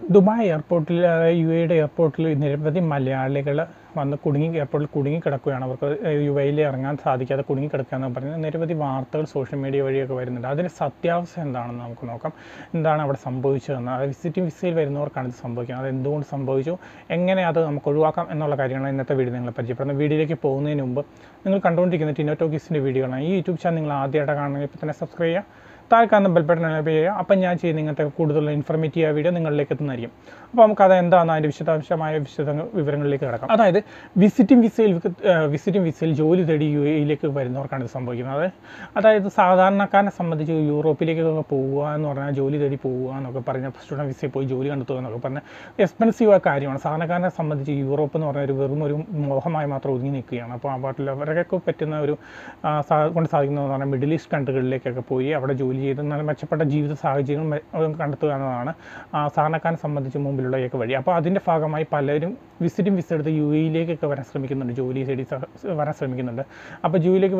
Dubai എയർപോർട്ടിൽ UAE എയർപോർട്ടിൽ നിരവധി മലയാളികൾ വന്ന് എയർപോർട്ടിൽ കുടുങ്ങിക്കിടക്കുകയാണ്. അവർക്ക് UAEയിൽ ഇറങ്ങാൻ സാധിക്കാതെ കുടുങ്ങിക്കിടക്കുകയെന്ന് പറഞ്ഞ് നിരവധി വാർത്തകൾ സോഷ്യൽ മീഡിയ വഴിയൊക്കെ വരുന്നുണ്ട്. അതിൻ്റെ സത്യാവസ്ഥ എന്താണെന്ന് നമുക്ക് നോക്കാം. എന്താണ് അവിടെ സംഭവിച്ചതെന്ന്, അത് വിസിറ്റിംഗ് വിസയിൽ വരുന്നവർക്കാണ് ഇത് സംഭവിക്കുന്നത്. അത് എന്തുകൊണ്ട് സംഭവിച്ചു, എങ്ങനെ അത് നമുക്ക് ഒഴിവാക്കാം എന്നുള്ള കാര്യങ്ങളാണ് ഇന്നത്തെ വീഡിയോ നിങ്ങളെ പരിചയപ്പെടുന്നത്. വീഡിയോയിലേക്ക് പോകുന്നതിന് മുമ്പ് നിങ്ങൾ കണ്ടുകൊണ്ടിരിക്കുന്ന ടിനോ ടോക്കീസിൻ്റെ വീഡിയോകളാണ്. ഈ യൂട്യൂബ് ചാനൽ നിങ്ങൾ ആദ്യമായിട്ട് കാണുന്നത് ഇപ്പോൾ തന്നെ സബ്സ്ക്രൈബ് ചെയ്യുക, താഴെ കാണുന്ന ബെൽ ബട്ടൺ എനേബിൾ ചെയ്യുക. അപ്പം ഞാൻ ചെയ്യുന്ന ഇങ്ങനത്തെ കൂടുതൽ ഇൻഫർമേറ്റീവ് വീഡിയോ നിങ്ങളിലേക്ക് എത്തുന്നതായിരിക്കും. അപ്പോൾ നമുക്കത് എന്താണെന്ന് അതിൻ്റെ വിശദാംശമായ വിവരങ്ങളിലേക്ക് കിടക്കാം. അതായത് വിസിറ്റിംഗ് വിസയിൽ ജോലി തേടി UAEയിലേക്ക് വരുന്നവർക്കാണ് ഇത് സംഭവിക്കുന്നത്. അതായത് സാധാരണക്കാരനെ സംബന്ധിച്ച് യൂറോപ്പിലേക്കൊക്കെ പോകുക എന്ന് പറഞ്ഞാൽ, ജോലി തേടി പോകുക എന്നൊക്കെ പറഞ്ഞാൽ, സ്റ്റുഡൻറ്റ് വിസയിൽ പോയി ജോലി കണ്ടെത്തുക എന്നൊക്കെ പറഞ്ഞാൽ എക്സ്പെൻസീവായ കാര്യമാണ്. സാധാരണക്കാരനെ സംബന്ധിച്ച് യൂറോപ്പ് എന്ന് പറഞ്ഞാൽ വെറും ഒരു മോഹമായി മാത്രം ഒതുങ്ങി നിൽക്കുകയാണ്. അപ്പോൾ ആ പാട്ടിൽ അവരൊക്കെ പറ്റുന്ന ഒരു കൊണ്ട് സാധിക്കുന്നതെന്ന് പറഞ്ഞാൽ മിഡിൽ ഈസ്റ്റ് കൺട്രികളിലേക്കൊക്കെ പോയി അവിടെ ജോലി ചെയ്ത് നല്ല മെച്ചപ്പെട്ട ജീവിത സാഹചര്യങ്ങൾ കണ്ടെത്തുക എന്നതാണ് സാധാരണക്കാരനെ സംബന്ധിച്ച് മുമ്പിലുള്ള ഏക വഴി. അപ്പോൾ അതിൻ്റെ ഭാഗമായി പലരും വിസിറ്റിംഗ് വിസ എടുത്ത് UAEയിലേക്കൊക്കെ വരാൻ ശ്രമിക്കുന്നുണ്ട്, ജോലി തേടി വരാൻ ശ്രമിക്കുന്നുണ്ട്. അപ്പോൾ UAEയിലേക്ക്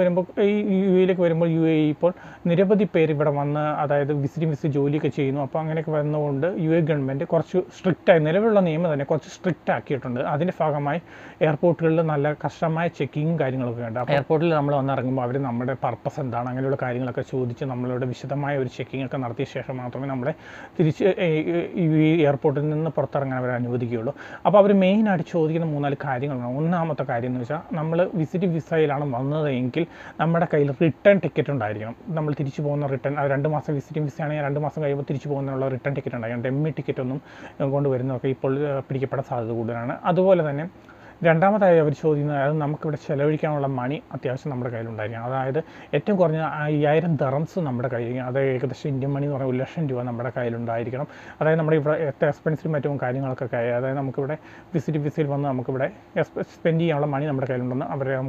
വരുമ്പോൾ UAE ഇപ്പോൾ നിരവധി പേര് ഇവിടെ വന്ന്, അതായത് വിസിറ്റിംഗ് വിസ ജോലിയൊക്കെ ചെയ്യുന്നു. അപ്പോൾ അങ്ങനെയൊക്കെ വരുന്നതുകൊണ്ട് UAE ഗവൺമെൻറ് കുറച്ച് സ്ട്രിക്റ്റായി, നിലവിലുള്ള നിയമം തന്നെ കുറച്ച് സ്ട്രിക്റ്റ് ആക്കിയിട്ടുണ്ട്. അതിൻ്റെ ഭാഗമായി എയർപോർട്ടുകളിൽ നല്ല കർശനമായ ചെക്കിങ്ങും കാര്യങ്ങളൊക്കെ ഉണ്ട്. അപ്പോൾ എയർപോർട്ടിൽ നമ്മൾ വന്നിറങ്ങുമ്പോൾ അവർ നമ്മുടെ പർപ്പസ് എന്താണ്, അങ്ങനെയുള്ള കാര്യങ്ങളൊക്കെ ചോദിച്ച് നമ്മളോട് വിശദമായ ഒരു ചെക്കിംഗ് ഒക്കെ നടത്തിയ ശേഷം മാത്രമേ നമ്മളെ തിരിച്ച് ഈ എയർപോർട്ടിൽ നിന്ന് പുറത്തിറങ്ങാൻ അവർ അനുവദിക്കുകയുള്ളൂ. അപ്പോൾ അവർ മെയിനായിട്ട് ചോദിക്കുന്ന 3-4 കാര്യങ്ങളാണ്. ഒന്നാമത്തെ കാര്യം എന്ന് വെച്ചാൽ, നമ്മൾ വിസിറ്റിംഗ് വിസയിലാണ് വന്നതെങ്കിൽ നമ്മുടെ കയ്യിൽ റിട്ടേൺ ടിക്കറ്റ് ഉണ്ടായിരിക്കണം. നമ്മൾ തിരിച്ചു പോകുന്ന റിട്ടേൺ, 2 മാസം വിസിറ്റിംഗ് വിസ ആണെങ്കിൽ 2 മാസം കഴിയുമ്പോൾ തിരിച്ചു പോകുന്നതിനുള്ള റിട്ടേൺ ടിക്കറ്റ് ഉണ്ടായിരിക്കണം. ഡെമ്മി ടിക്കറ്റ് ഒന്നും കൊണ്ടുവരുന്നതൊക്കെ ഇപ്പോൾ പിടിക്കപ്പെടാൻ സാധ്യത കൂടുതലാണ്. അതുപോലെ തന്നെ രണ്ടാമതായി അവർ ചോദിക്കുന്നത്, അത് നമുക്കിവിടെ ചിലവഴിക്കാനുള്ള മണി അത്യാവശ്യം നമ്മുടെ കയ്യിലുണ്ടായിരിക്കണം. അതായത് ഏറ്റവും കുറഞ്ഞ 5000 ദിർഹംസ് നമ്മുടെ കയ്യിൽ, അത് ഏകദേശം ഇന്ത്യൻ മണി എന്ന് പറഞ്ഞാൽ 1,00,000 രൂപ നമ്മുടെ കയ്യിലുണ്ടായിരിക്കണം. അതായത് നമ്മുടെ ഇവിടെ എത്ര എക്സ്പെൻസീവ് മറ്റും കാര്യങ്ങളൊക്കെ അതായത് നമുക്കിവിടെ വിസിറ്റ് വിസയിൽ വന്ന് നമുക്കിവിടെ സ്പെൻഡ് ചെയ്യാനുള്ള മണി നമ്മുടെ കയ്യിലുണ്ടെന്ന്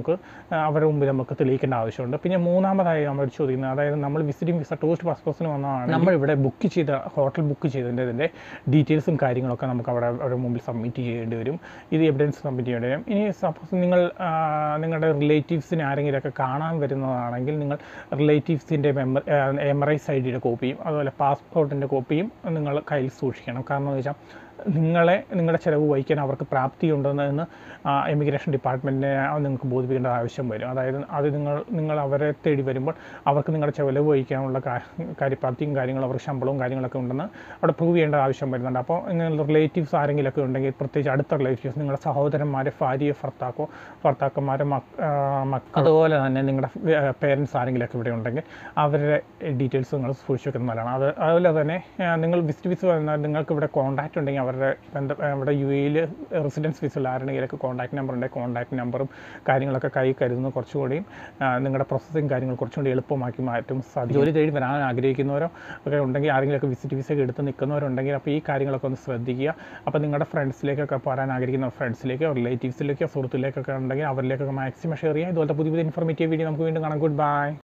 അവരുടെ മുമ്പിൽ നമുക്ക് തെളിയിക്കേണ്ട ആവശ്യമുണ്ട്. പിന്നെ മൂന്നാമതായി നമ്മൾ ചോദിക്കുന്നത്, അതായത് നമ്മൾ വിസിറ്റിംഗ് വിസ ടൂറിസ്റ്റ് പർപ്പസിന് വന്നതാണ്, നമ്മളിവിടെ ബുക്ക് ചെയ്ത ഹോട്ടൽ ബുക്ക് ചെയ്തതിൻ്റെ ഡീറ്റെയിൽസും കാര്യങ്ങളൊക്കെ നമുക്ക് അവരുടെ മുമ്പിൽ സബ്മിറ്റ് ചെയ്യേണ്ടി വരും. ഇത് എവിഡൻസ് സബ്മിറ്റ് ചെയ്യേണ്ടി വരും. ഇനി സപ്പോസ് നിങ്ങളുടെ റിലേറ്റീവ്സിനെ ആരെങ്കിലുമൊക്കെ കാണാൻ വരുന്നതാണെങ്കിൽ, നിങ്ങൾ റിലേറ്റീവ്സിൻ്റെ MRIs ID കോപ്പിയും അതുപോലെ പാസ്പോർട്ടിൻ്റെ കോപ്പിയും നിങ്ങൾ കയ്യിൽ സൂക്ഷിക്കണം. കാരണം എന്ന് വെച്ചാൽ നിങ്ങളുടെ ചിലവ് വഹിക്കാൻ അവർക്ക് പ്രാപ്തിയുണ്ടെന്ന് എമിഗ്രേഷൻ ഡിപ്പാർട്ട്മെൻറ്റിനെ നിങ്ങൾക്ക് ബോധിപ്പിക്കേണ്ട ആവശ്യം വരും. അതായത് അത് നിങ്ങൾ അവരെ തേടി വരുമ്പോൾ അവർക്ക് നിങ്ങളുടെ ചിലവ് വഹിക്കാനുള്ള കാര്യപ്രാപ്തിയും കാര്യങ്ങളും, അവർക്ക് ശമ്പളവും കാര്യങ്ങളൊക്കെ ഉണ്ടെന്ന് അവിടെ പ്രൂവ് ചെയ്യേണ്ട ആവശ്യം വരുന്നുണ്ട്. അപ്പോൾ നിങ്ങൾ റിലേറ്റീവ്സ് ആരെങ്കിലുമൊക്കെ ഉണ്ടെങ്കിൽ, പ്രത്യേകിച്ച് അടുത്ത റിലേറ്റീവ്സ്, നിങ്ങളുടെ സഹോദരന്മാരെ, ഭാര്യയെ, ഭർത്താക്കന്മാരെ, മക്കൾ, അതുപോലെ തന്നെ നിങ്ങളുടെ പേരൻസ് ആരെങ്കിലുമൊക്കെ ഇവിടെ ഉണ്ടെങ്കിൽ അവരുടെ ഡീറ്റെയിൽസ് നിങ്ങൾ സൂക്ഷിച്ച് വെക്കുന്നതാണ്. അതുപോലെ തന്നെ നിങ്ങൾ വിസിറ്റ് വിസ വന്നാൽ നിങ്ങൾക്ക് ഇവിടെ കോൺടാക്റ്റ് ഉണ്ടെങ്കിൽ, ഇവിടെ UAEയിൽ റെസിഡൻസ് വിസയിൽ ആരുടെങ്കിലൊക്കെ കോൺടാക്ട് നമ്പർ ഉണ്ടെങ്കിൽ കോൺടാക്ട് നമ്പറും കാര്യങ്ങളൊക്കെ കൈ കരുതുന്നത് കുറച്ചുകൂടിയും നിങ്ങളുടെ പ്രോസസ്സിങ് കാര്യങ്ങൾ കുറച്ചുകൂടി എളുപ്പമാക്കി മാറ്റും സാധിക്കും. ജോലി തേടി വരാൻ ആഗ്രഹിക്കുന്നവരോ ഒക്കെ ഉണ്ടെങ്കിൽ, ആരെങ്കിലുമൊക്കെ വിസിറ്റ് വിസ എടുത്ത് നിൽക്കുന്നവരുണ്ടെങ്കിൽ, അപ്പോൾ ഈ കാര്യങ്ങളൊക്കെ ഒന്ന് ശ്രദ്ധിക്കുക. അപ്പോൾ നിങ്ങളുടെ ഫ്രണ്ട്സിലേക്കൊക്കെ പോരാൻ ആഗ്രഹിക്കുന്ന ഫ്രണ്ട്സിലേക്കോ റിലേറ്റീവ്സിലേക്കോ സുഹൃത്തുക്കളിലേക്കൊക്കെ ഉണ്ടെങ്കിൽ അവരിലേക്കൊക്കെ മാക്സിമം ഷെയർ ചെയ്യുക. ഇതുപോലത്തെ പുതിയ ഇൻഫോർമേറ്റീവ് വീഡിയോ നമുക്ക് വീണ്ടും കാണാം. Good by.